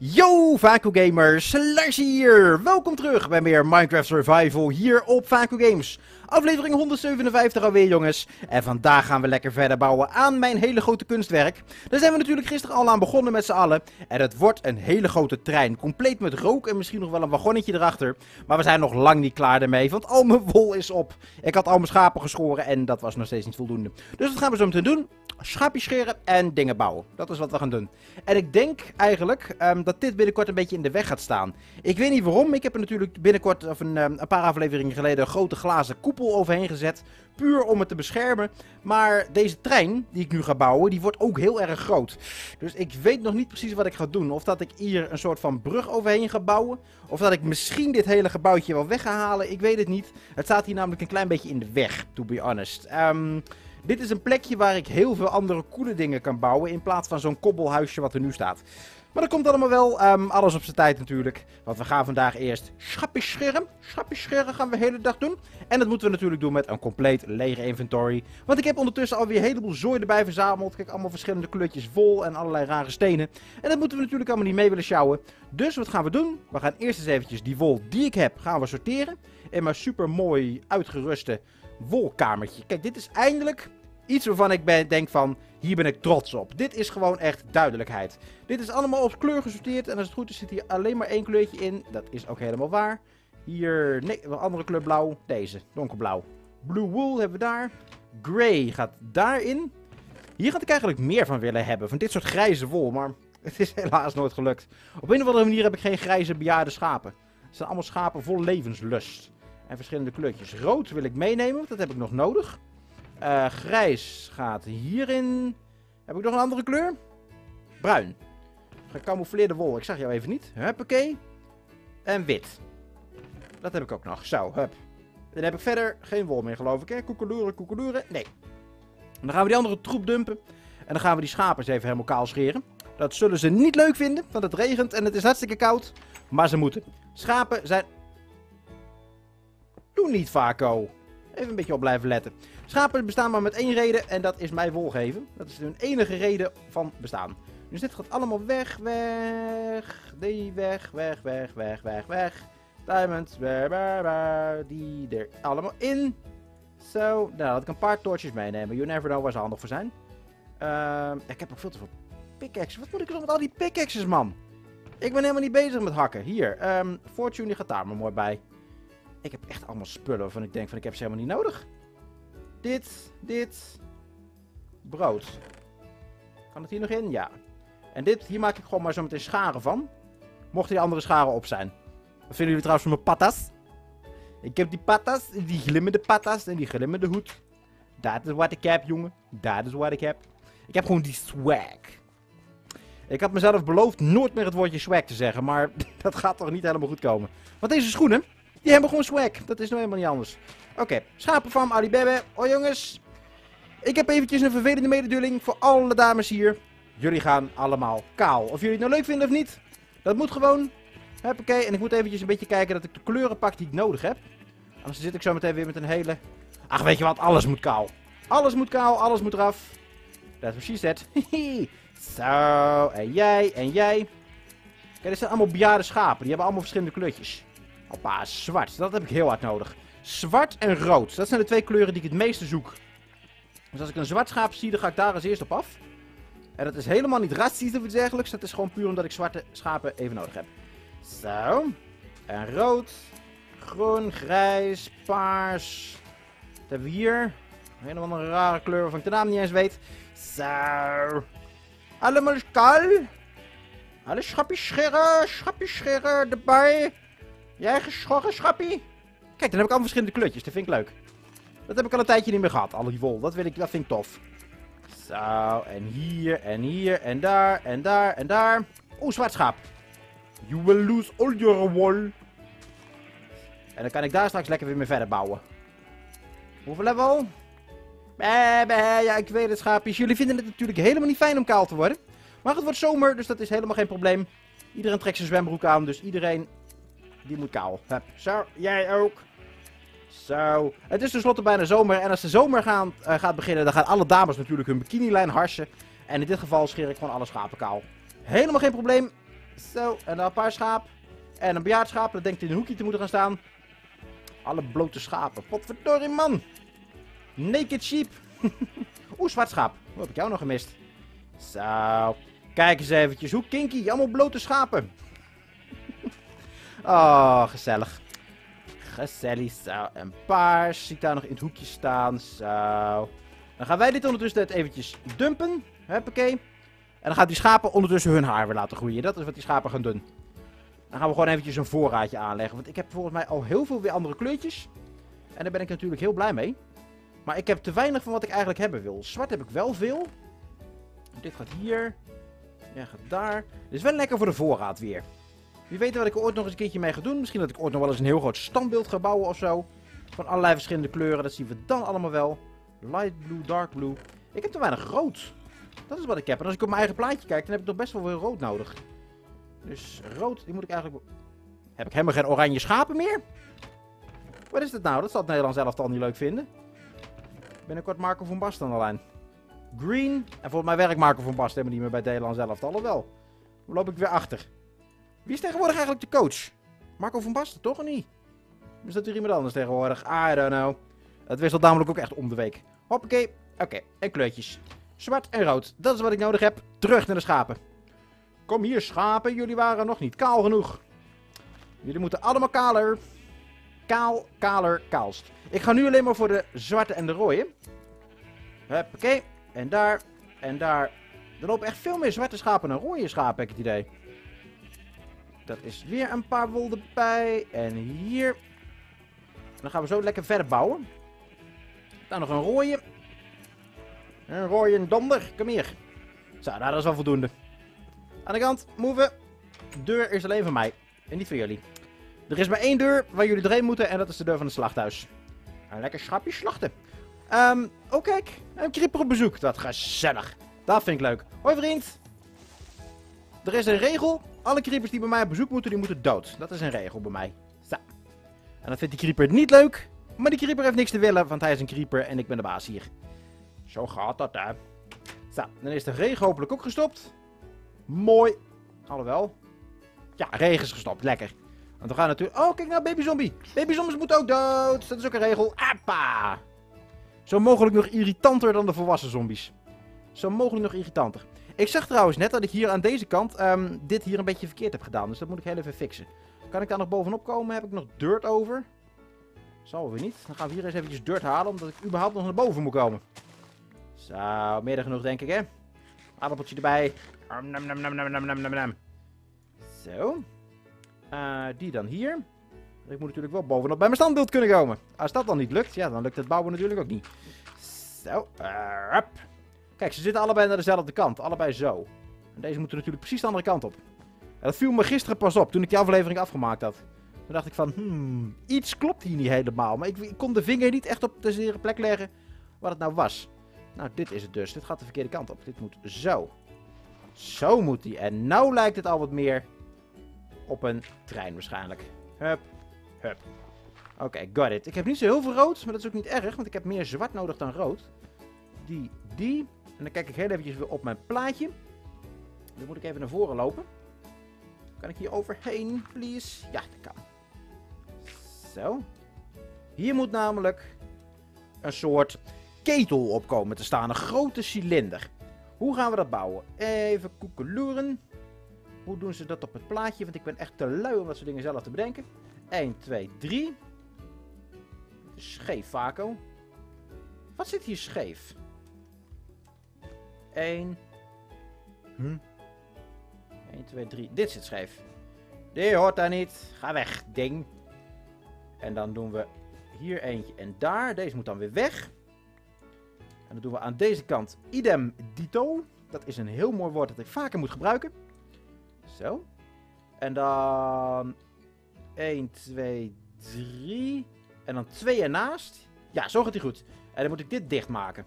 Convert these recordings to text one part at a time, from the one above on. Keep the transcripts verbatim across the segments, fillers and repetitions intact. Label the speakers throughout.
Speaker 1: Yo, Vaco Gamers, Lars hier! Welkom terug bij meer Minecraft Survival hier op Vaco Games. Aflevering honderdzevenenvijftig alweer, jongens. En vandaag gaan we lekker verder bouwen aan mijn hele grote kunstwerk. Daar zijn we natuurlijk gisteren al aan begonnen met z'n allen. En het wordt een hele grote trein, compleet met rook en misschien nog wel een wagonnetje erachter. Maar we zijn nog lang niet klaar ermee, want al mijn wol is op. Ik had al mijn schapen geschoren en dat was nog steeds niet voldoende. Dus wat gaan we zo meteen doen? Schaapjes scheren en dingen bouwen. Dat is wat we gaan doen. En ik denk eigenlijk um, dat dit binnenkort een beetje in de weg gaat staan. Ik weet niet waarom. Ik heb er natuurlijk binnenkort, of een, um, een paar afleveringen geleden, een grote glazen koepel overheen gezet. Puur om het te beschermen. Maar deze trein die ik nu ga bouwen, die wordt ook heel erg groot. Dus ik weet nog niet precies wat ik ga doen. Of dat ik hier een soort van brug overheen ga bouwen. Of dat ik misschien dit hele gebouwtje wel weg ga halen. Ik weet het niet. Het staat hier namelijk een klein beetje in de weg, to be honest. Um, Dit is een plekje waar ik heel veel andere coole dingen kan bouwen. In plaats van zo'n kobbelhuisje wat er nu staat. Maar dat komt allemaal wel. Um, alles op zijn tijd natuurlijk. Want we gaan vandaag eerst schapjes scheren. Schapjes scheren gaan we de hele dag doen. En dat moeten we natuurlijk doen met een compleet lege inventory. Want ik heb ondertussen alweer een heleboel zooi erbij verzameld. Kijk, allemaal verschillende kleurtjes vol en allerlei rare stenen. En dat moeten we natuurlijk allemaal niet mee willen sjouwen. Dus wat gaan we doen? We gaan eerst eens eventjes die wol die ik heb gaan we sorteren. In mijn super mooi uitgeruste wolkamertje. Kijk, dit is eindelijk iets waarvan ik ben, denk van, hier ben ik trots op. Dit is gewoon echt duidelijkheid. Dit is allemaal op kleur gesorteerd. En als het goed is zit hier alleen maar één kleurtje in. Dat is ook helemaal waar. Hier, nee, een andere kleur blauw. Deze, donkerblauw. Blue wool hebben we daar. Grey gaat daarin. Hier had ik eigenlijk meer van willen hebben. Van dit soort grijze wol. Maar het is helaas nooit gelukt. Op een of andere manier heb ik geen grijze bejaarde schapen. Het zijn allemaal schapen vol levenslust. En verschillende kleurtjes. Rood wil ik meenemen, want dat heb ik nog nodig. Uh, grijs gaat hierin. Heb ik nog een andere kleur? Bruin. Gecamoufleerde wol. Ik zag jou even niet. Huppakee. En wit. Dat heb ik ook nog. Zo, hup. Dan heb ik verder geen wol meer, geloof ik. Hè? Koekeloeren, koekeloeren. Nee. En dan gaan we die andere troep dumpen. En dan gaan we die schapen eens even helemaal kaal scheren. Dat zullen ze niet leuk vinden, want het regent en het is hartstikke koud. Maar ze moeten. Schapen zijn... Doe niet, Vaco. Even een beetje op blijven letten. Schapen bestaan maar met één reden en dat is mij wol geven. Dat is hun enige reden van bestaan. Dus dit gaat allemaal weg, weg. Die weg, weg, weg, weg, weg, weg. Diamonds, waar, waar, waar. Die er allemaal in. Zo, nou had ik een paar torches meenemen. You never know waar ze handig voor zijn. Uh, ik heb ook veel te veel pickaxes. Wat moet ik nog met al die pickaxes, man? Ik ben helemaal niet bezig met hakken. Hier, um, Fortune die gaat daar maar mooi bij. Ik heb echt allemaal spullen waarvan ik denk van ik heb ze helemaal niet nodig. Dit, dit. Brood. Kan het hier nog in? Ja. En dit, hier maak ik gewoon maar zo meteen scharen van. Mochten die andere scharen op zijn. Wat vinden jullie trouwens van mijn patas? Ik heb die patas, die glimmende patas en die glimmende hoed. Dat is wat ik heb, jongen. Dat is wat ik heb. Ik heb gewoon die swag. Ik had mezelf beloofd nooit meer het woordje swag te zeggen, maar dat gaat toch niet helemaal goed komen. Want deze schoenen, die hebben gewoon swag. Dat is nou helemaal niet anders. Oké, okay. Schapenfarm, Alibebe. Hoi jongens. Ik heb eventjes een vervelende mededeling voor alle dames hier. Jullie gaan allemaal kaal. Of jullie het nou leuk vinden of niet. Dat moet gewoon. Hoppakee. En ik moet eventjes een beetje kijken dat ik de kleuren pak die ik nodig heb. Anders zit ik zo meteen weer met een hele... Ach, weet je wat? Alles moet kaal. Alles moet kaal. Alles moet eraf. That's what she said. Zo. En jij. En jij. Kijk, dit zijn allemaal bejaarde schapen. Die hebben allemaal verschillende kleurtjes. Hoppa, zwart. Dat heb ik heel hard nodig. Zwart en rood. Dat zijn de twee kleuren die ik het meeste zoek. Dus als ik een zwart schaap zie, dan ga ik daar als eerst op af. En dat is helemaal niet racistisch of iets dergelijks. Dat is gewoon puur omdat ik zwarte schapen even nodig heb. Zo. En rood. Groen, grijs, paars. Wat hebben we hier? Helemaal een rare kleur waarvan ik de naam niet eens weet. Zo. Allemaal kaal. Alle schapjes scheren. Schapjes scheren erbij. Jij geschoren schappie? Kijk, dan heb ik allemaal verschillende kleurtjes. Dat vind ik leuk. Dat heb ik al een tijdje niet meer gehad. Al die wol. Dat, wil ik, dat vind ik tof. Zo. En hier. En hier. En daar. En daar. En daar. Oeh, zwart schaap. You will lose all your wool. En dan kan ik daar straks lekker weer mee verder bouwen. Hoeveel level? Bee, bee, ja, ik weet het, schaapjes. Jullie vinden het natuurlijk helemaal niet fijn om kaal te worden. Maar het wordt zomer, dus dat is helemaal geen probleem. Iedereen trekt zijn zwembroek aan, dus iedereen... Die moet kaal. Hup. Zo, jij ook. Zo. Het is tenslotte bijna zomer. En als de zomer gaan, uh, gaat beginnen, dan gaan alle dames natuurlijk hun bikinilijn harsen. En in dit geval scheer ik gewoon alle schapen kaal. Helemaal geen probleem. Zo, en dan een paar schaap. En een bejaard schaap, dat denkt in een hoekje te moeten gaan staan. Alle blote schapen. Potverdorie, man. Naked sheep. Oeh, zwart schaap. Hoe heb ik jou nog gemist? Zo. Kijk eens eventjes. Hoe kinky. Allemaal blote schapen. Oh, gezellig. Gezellig. Zo. En paars. Zie ik daar nog in het hoekje staan. Zo. Dan gaan wij dit ondertussen net eventjes dumpen. Huppakee. En dan gaan die schapen ondertussen hun haar weer laten groeien. Dat is wat die schapen gaan doen. Dan gaan we gewoon eventjes een voorraadje aanleggen. Want ik heb volgens mij al heel veel weer andere kleurtjes. En daar ben ik natuurlijk heel blij mee. Maar ik heb te weinig van wat ik eigenlijk hebben wil. Zwart heb ik wel veel. Dit gaat hier. Ja, gaat daar. Dit is wel lekker voor de voorraad weer. Wie weet wat ik er ooit nog eens een keertje mee ga doen. Misschien dat ik ooit nog wel eens een heel groot standbeeld ga bouwen of zo. Van allerlei verschillende kleuren. Dat zien we dan allemaal wel. Light blue, dark blue. Ik heb te weinig rood. Dat is wat ik heb. En als ik op mijn eigen plaatje kijk, dan heb ik nog best wel veel rood nodig. Dus rood, die moet ik eigenlijk... Heb ik helemaal geen oranje schapen meer? Wat is dit nou? Dat zal het Nederlands elftal niet leuk vinden. Binnenkort Marco van Basten aan de lijn. Green. En volgens mij werkt Marco van Basten helemaal niet meer bij het Nederlands elftal. Of wel? Hoe loop ik weer achter? Wie is tegenwoordig eigenlijk de coach? Marco van Basten, toch of niet? Is dat weer iemand anders tegenwoordig? I don't know. Het wisselt namelijk ook echt om de week. Hoppakee. Oké, okay. En kleurtjes. Zwart en rood. Dat is wat ik nodig heb. Terug naar de schapen. Kom hier, schapen. Jullie waren nog niet kaal genoeg. Jullie moeten allemaal kaler. Kaal, kaler, kaalst. Ik ga nu alleen maar voor de zwarte en de rode. Huppakee. En daar. En daar. Er lopen echt veel meer zwarte schapen dan rode schapen, heb ik het idee. Dat is weer een paar wol erbij. En hier. Dan gaan we zo lekker verder bouwen. Dan nog een rode. Een rode en donder. Kom hier. Zo, nou, dat is wel voldoende. Aan de kant, move. Deur is alleen van mij. En niet van jullie. Er is maar één deur waar jullie doorheen moeten. En dat is de deur van het slachthuis. Een lekker schapje slachten. Um, oh kijk, een creeper op bezoek. Dat gezellig. Dat vind ik leuk. Hoi vriend. Er is een regel. Alle creepers die bij mij op bezoek moeten, die moeten dood. Dat is een regel bij mij. Zo. En dat vindt die creeper niet leuk. Maar die creeper heeft niks te willen, want hij is een creeper en ik ben de baas hier. Zo gaat dat, hè. Zo, dan is de regen hopelijk ook gestopt. Mooi. Alhoewel. Ja, regen is gestopt. Lekker. Want we gaan natuurlijk... Oh, kijk nou, baby zombie. Baby zombies moeten ook dood. Dat is ook een regel. Appa. Zo mogelijk nog irritanter dan de volwassen zombies. Zo mogelijk nog irritanter. Ik zag trouwens net dat ik hier aan deze kant um, dit hier een beetje verkeerd heb gedaan. Dus dat moet ik heel even fixen. Kan ik daar nog bovenop komen? Heb ik nog dirt over? Zal weer niet. Dan gaan we hier eens eventjes dirt halen. Omdat ik überhaupt nog naar boven moet komen. Zo, meer dan genoeg denk ik, hè. Aardappeltje erbij. Nam, nam, nam, nam, nam, nam, nam. Zo. Uh, die dan hier. Ik moet natuurlijk wel bovenop bij mijn standbeeld kunnen komen. Als dat dan niet lukt, ja, dan lukt het bouwen natuurlijk ook niet. Zo. Uh, up. Kijk, ze zitten allebei naar dezelfde kant. Allebei zo. En deze moeten natuurlijk precies de andere kant op. En dat viel me gisteren pas op, toen ik die aflevering afgemaakt had. Toen dacht ik van, hmm, iets klopt hier niet helemaal. Maar ik, ik kon de vinger niet echt op de zere plek leggen wat het nou was. Nou, dit is het dus. Dit gaat de verkeerde kant op. Dit moet zo. Zo moet die. En nou lijkt het al wat meer op een trein waarschijnlijk. Hup, hup. Oké, okay, got it. Ik heb niet zo heel veel rood, maar dat is ook niet erg, want ik heb meer zwart nodig dan rood. Die, die. En dan kijk ik heel eventjes weer op mijn plaatje. Dan moet ik even naar voren lopen. Kan ik hier overheen, please? Ja, dat kan. Zo. Hier moet namelijk een soort ketel opkomen te staan. Een grote cilinder. Hoe gaan we dat bouwen? Even koekeloeren. Hoe doen ze dat op het plaatje? Want ik ben echt te lui om dat soort dingen zelf te bedenken. één, twee, drie. Scheef, Vaco. Wat zit hier scheef? één. Hm? één, twee, drie. Dit zit scheef. Die hoort daar niet. Ga weg, ding. En dan doen we hier eentje en daar. Deze moet dan weer weg. En dan doen we aan deze kant idem dito. Dat is een heel mooi woord dat ik vaker moet gebruiken. Zo. En dan één, twee, drie. En dan twee ernaast. Ja, zo gaat hij goed. En dan moet ik dit dichtmaken.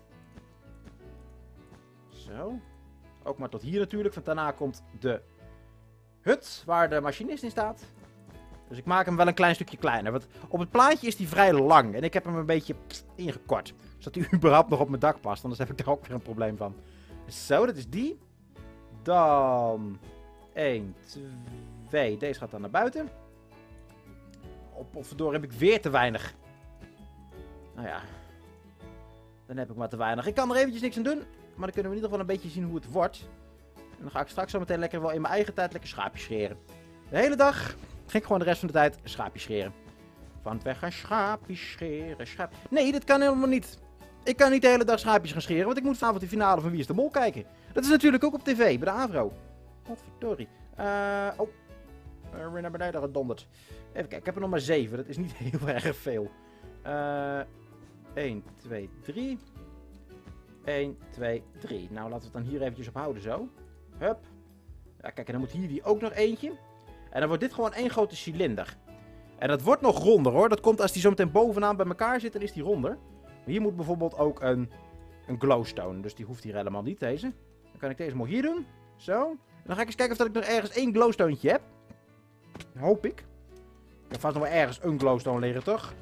Speaker 1: Zo. Ook maar tot hier natuurlijk. Want daarna komt de hut waar de machinist in staat. Dus ik maak hem wel een klein stukje kleiner. Want op het plaatje is hij vrij lang. En ik heb hem een beetje pst, ingekort. Zodat hij überhaupt nog op mijn dak past. Anders heb ik daar ook weer een probleem van. Zo, dat is die. Dan één, twee. Deze gaat dan naar buiten. Op of door heb ik weer te weinig. Nou ja. Dan heb ik maar te weinig. Ik kan er eventjes niks aan doen. Maar dan kunnen we in ieder geval een beetje zien hoe het wordt. En dan ga ik straks zo meteen lekker wel in mijn eigen tijd lekker schaapjes scheren. De hele dag ga ik gewoon de rest van de tijd schaapjes scheren. Van het weg gaan schaapjes scheren. Schaap... Nee, dat kan helemaal niet. Ik kan niet de hele dag schaapjes gaan scheren. Want ik moet vanavond de finale van Wie is de Mol kijken. Dat is natuurlijk ook op tv bij de Avro. Wat verdorie. Uh, oh. Uh, weer naar beneden gedonderd. Even kijken, ik heb er nog maar zeven. Dat is niet heel erg veel. Uh, één, twee, drie. één, twee, drie. Nou, laten we het dan hier eventjes op houden zo. Hup. Ja, kijk, en dan moet hier die ook nog eentje. En dan wordt dit gewoon één grote cilinder. En dat wordt nog ronder hoor. Dat komt als die zo meteen bovenaan bij elkaar zit, dan is die ronder. Maar hier moet bijvoorbeeld ook een, een glowstone. Dus die hoeft hier helemaal niet, deze. Dan kan ik deze mooi hier doen. Zo. En dan ga ik eens kijken of dat ik nog ergens één glowstonetje heb. Hoop ik. Ik heb vast nog wel ergens een glowstone liggen, toch?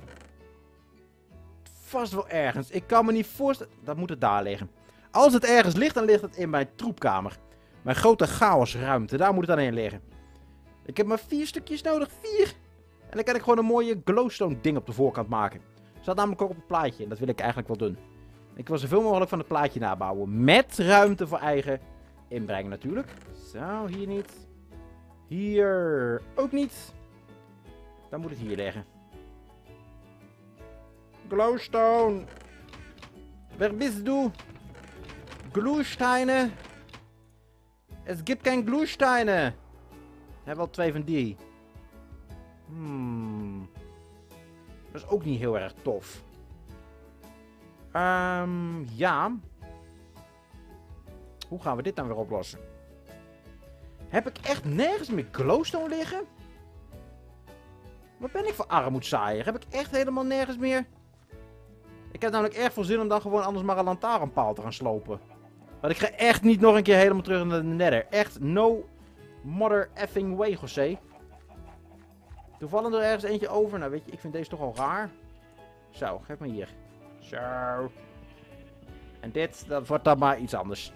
Speaker 1: Vast wel ergens. Ik kan me niet voorstellen... Dat moet het daar liggen. Als het ergens ligt, dan ligt het in mijn troepkamer. Mijn grote chaosruimte. Daar moet het dan in liggen. Ik heb maar vier stukjes nodig. Vier! En dan kan ik gewoon een mooie glowstone ding op de voorkant maken. Staat namelijk ook op het plaatje. En dat wil ik eigenlijk wel doen. Ik wil zoveel mogelijk van het plaatje nabouwen. Met ruimte voor eigen inbreng natuurlijk. Zo, hier niet. Hier ook niet. Dan moet het hier liggen. Glowstone. Wer bist du? Glühsteine. Es gibt kein Glühsteine. Ik heb wel twee van die. Hmm. Dat is ook niet heel erg tof. Um, ja. Hoe gaan we dit dan weer oplossen? Heb ik echt nergens meer glowstone liggen? Wat ben ik voor armoedzaaier? Heb ik echt helemaal nergens meer? Ik heb namelijk erg veel zin om dan gewoon anders maar een lantaarnpaal te gaan slopen. Want ik ga echt niet nog een keer helemaal terug naar de nether. Echt no mother effing way, José. Toevallig er ergens eentje over. Nou weet je, ik vind deze toch al raar. Zo, geef me hier. Zo. En dit, dat wordt dan maar iets anders.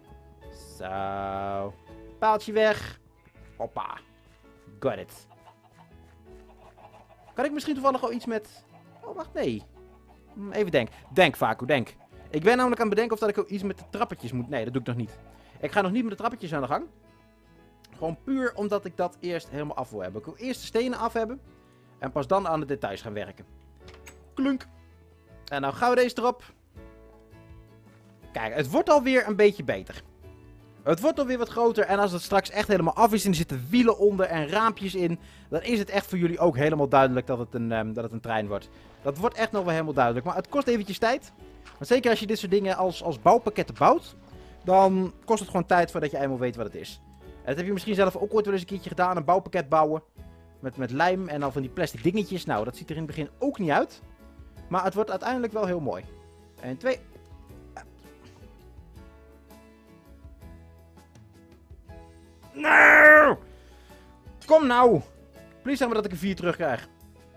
Speaker 1: Zo. Paaltje weg. Hoppa. Got it. Kan ik misschien toevallig al iets met... Oh, wacht, nee. Even denk. Denk, Vaku, denk. Ik ben namelijk aan het bedenken of dat ik ook iets met de trappetjes moet... Nee, dat doe ik nog niet. Ik ga nog niet met de trappetjes aan de gang. Gewoon puur omdat ik dat eerst helemaal af wil hebben. Ik wil eerst de stenen af hebben. En pas dan aan de details gaan werken. Klunk. En nou gaan we deze erop. Kijk, het wordt alweer een beetje beter. Het wordt alweer wat groter. En als het straks echt helemaal af is en er zitten wielen onder en raampjes in. Dan is het echt voor jullie ook helemaal duidelijk dat het een, um, dat het een trein wordt. Dat wordt echt nog wel helemaal duidelijk. Maar het kost eventjes tijd. Want zeker als je dit soort dingen als, als bouwpakketten bouwt. Dan kost het gewoon tijd voordat je eenmaal weet wat het is. En dat heb je misschien zelf ook ooit wel eens een keertje gedaan. Een bouwpakket bouwen. Met, met lijm en dan van die plastic dingetjes. Nou, dat ziet er in het begin ook niet uit. Maar het wordt uiteindelijk wel heel mooi. En twee... Nou! Kom nou! Please zeg maar dat ik een vier terugkrijg.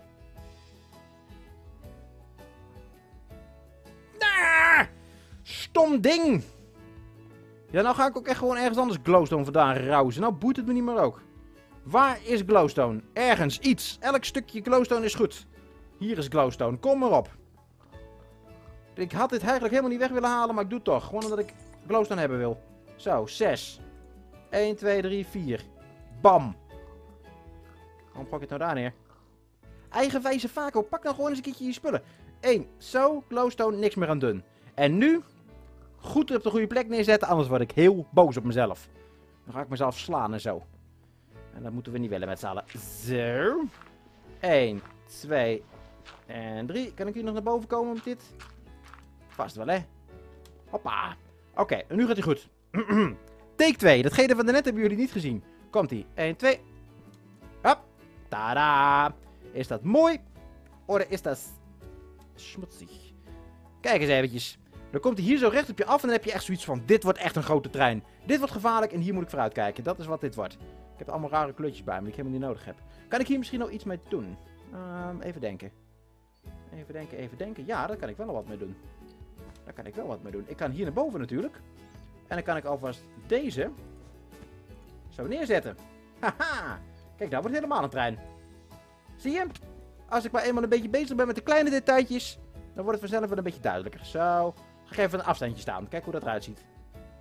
Speaker 1: Ah! Stom ding! Ja, nou ga ik ook echt gewoon ergens anders glowstone vandaan rauzen. Nou boeit het me niet meer ook. Waar is glowstone? Ergens, iets. Elk stukje glowstone is goed. Hier is glowstone. Kom maar op. Ik had dit eigenlijk helemaal niet weg willen halen, maar ik doe het toch. Gewoon omdat ik glowstone hebben wil. Zo, zes. één, twee, drie, vier. Bam. Waarom pak ik het nou daar neer? Eigenwijze Vaco, pak nou gewoon eens een keertje je spullen. één. Zo, glowstone, niks meer aan doen. En nu, goed op de goede plek neerzetten, anders word ik heel boos op mezelf. Dan ga ik mezelf slaan en zo. En dat moeten we niet willen met z'n allen. Zo. één, twee en drie. Kan ik hier nog naar boven komen met dit? Vast wel, hè? Hoppa. Oké, okay, en nu gaat hij goed. Take twee. Datgene van daarnet hebben jullie niet gezien. Komt-ie. één, twee. Hop. Tada. Is dat mooi? Of is dat schmutzig? Kijk eens eventjes. Dan komt hij hier zo recht op je af en dan heb je echt zoiets van... Dit wordt echt een grote trein. Dit wordt gevaarlijk en hier moet ik vooruit kijken. Dat is wat dit wordt. Ik heb allemaal rare kleurtjes bij me die ik helemaal niet nodig heb. Kan ik hier misschien nog iets mee doen? Um, even denken. Even denken, even denken. Ja, daar kan ik wel nog wat mee doen. Daar kan ik wel wat mee doen. Ik kan hier naar boven natuurlijk. En dan kan ik alvast deze Zo neerzetten. Haha. Kijk, nou wordt het helemaal een trein. Zie je? Als ik maar eenmaal een beetje bezig ben met de kleine detailtjes, dan wordt het vanzelf wel een beetje duidelijker. Zo. Ga ik even een afstandje staan. Kijk hoe dat eruit ziet.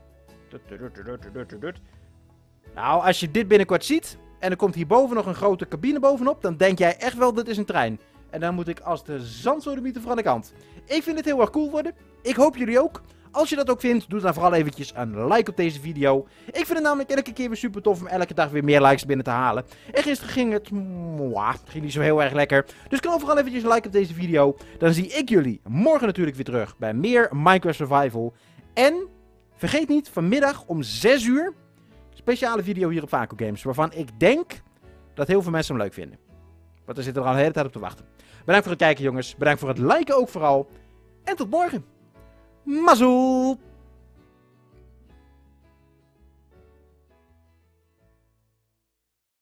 Speaker 1: Nou, als je dit binnenkort ziet, en er komt hierboven nog een grote cabine bovenop, dan denk jij echt wel, dit is een trein. En dan moet ik als de zandsodemieter van de kant. Ik vind het heel erg cool worden. Ik hoop jullie ook. Als je dat ook vindt, doe dan vooral eventjes een like op deze video. Ik vind het namelijk elke keer weer super tof om elke dag weer meer likes binnen te halen. En gisteren ging het, mwah, ging niet zo heel erg lekker. Dus knal vooral eventjes een like op deze video. Dan zie ik jullie morgen natuurlijk weer terug bij meer Minecraft Survival. En vergeet niet, vanmiddag om zes uur, speciale video hier op Vaco Games. Waarvan ik denk dat heel veel mensen hem leuk vinden. Want er zitten er al een hele tijd op te wachten. Bedankt voor het kijken jongens. Bedankt voor het liken ook vooral. En tot morgen. Mazzel!